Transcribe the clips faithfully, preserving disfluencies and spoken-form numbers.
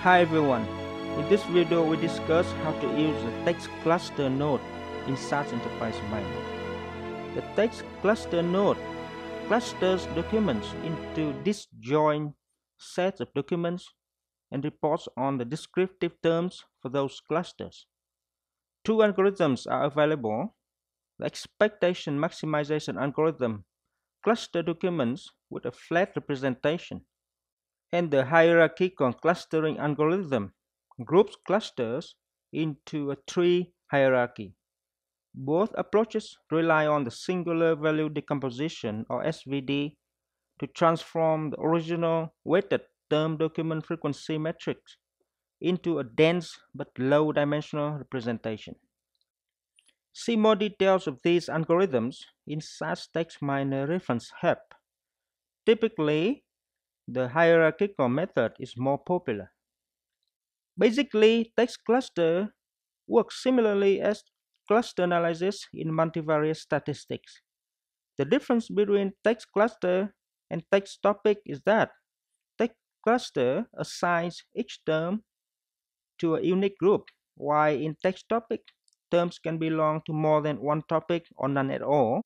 Hi everyone, in this video we discuss how to use the text cluster node in S A S Enterprise Miner. The text cluster node clusters documents into disjoint sets of documents and reports on the descriptive terms for those clusters. Two algorithms are available. The expectation maximization algorithm clusters documents with a flat representation, and the hierarchical clustering algorithm groups clusters into a tree hierarchy. Both approaches rely on the singular value decomposition or S V D to transform the original weighted term document frequency matrix into a dense but low dimensional representation. See more details of these algorithms in S A S Text Miner reference help. Typically, the hierarchical method is more popular. Basically, text cluster works similarly as cluster analysis in multivariate statistics. The difference between text cluster and text topic is that text cluster assigns each term to a unique group, while in text topic, terms can belong to more than one topic or none at all.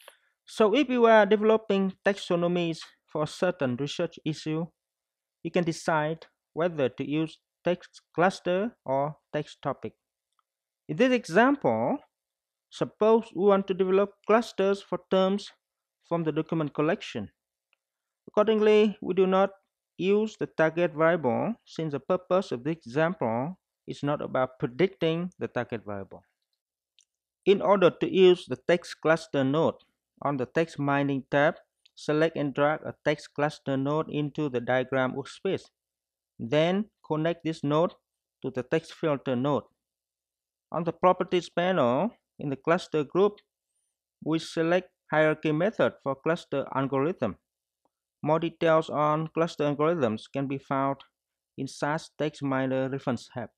So if you are developing taxonomies for a certain research issue, you can decide whether to use text cluster or text topic. In this example, suppose we want to develop clusters for terms from the document collection. Accordingly, we do not use the target variable since the purpose of this example is not about predicting the target variable. In order to use the text cluster node, on the text mining tab, select and drag a text cluster node into the diagram workspace. Then connect this node to the text filter node. On the properties panel, in the cluster group, we select hierarchy method for cluster algorithm. More details on cluster algorithms can be found in S A S Text Miner reference help.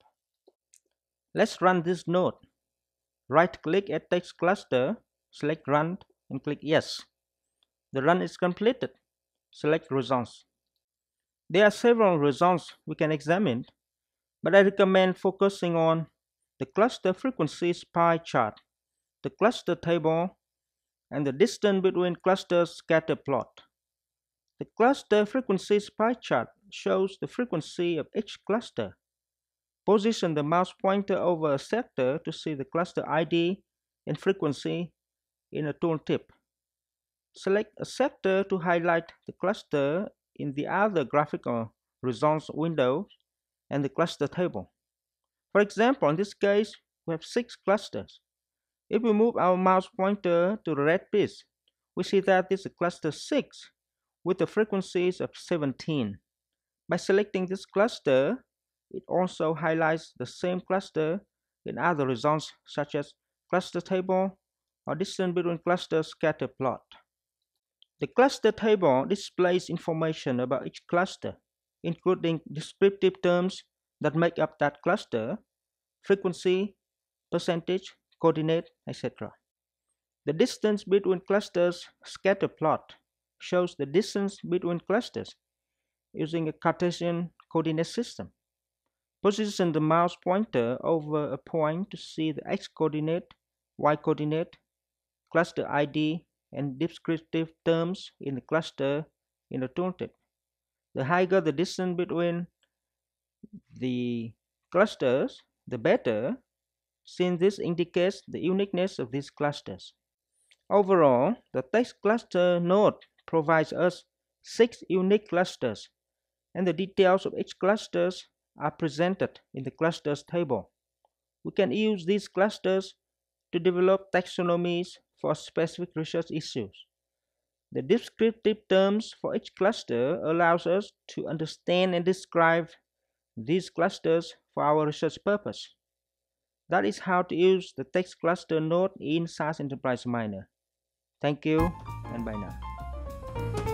Let's run this node. Right-click at text cluster, select Run, and click Yes. The run is completed. Select Results. There are several results we can examine, but I recommend focusing on the cluster frequencies pie chart, the cluster table, and the distance between clusters scatter plot. The cluster frequencies pie chart shows the frequency of each cluster. Position the mouse pointer over a sector to see the cluster I D and frequency in a tooltip. Select a sector to highlight the cluster in the other graphical results window and the cluster table. For example, in this case, we have six clusters. If we move our mouse pointer to the red piece, we see that this is cluster six with the frequencies of seventeen. By selecting this cluster, it also highlights the same cluster in other results such as cluster table or distance between clusters scatter plot. The cluster table displays information about each cluster, including descriptive terms that make up that cluster, frequency, percentage, coordinate, et cetera. The distance between clusters scatter plot shows the distance between clusters using a Cartesian coordinate system. Position the mouse pointer over a point to see the x-coordinate, y-coordinate, cluster I D, and descriptive terms in the cluster in the tooltip. The higher the distance between the clusters, the better, since this indicates the uniqueness of these clusters. Overall, the text cluster node provides us six unique clusters, and the details of each cluster are presented in the clusters table. We can use these clusters to develop taxonomies for specific research issues. The descriptive terms for each cluster allows us to understand and describe these clusters for our research purpose. That is how to use the text cluster node in S A S Enterprise Miner. Thank you and bye now.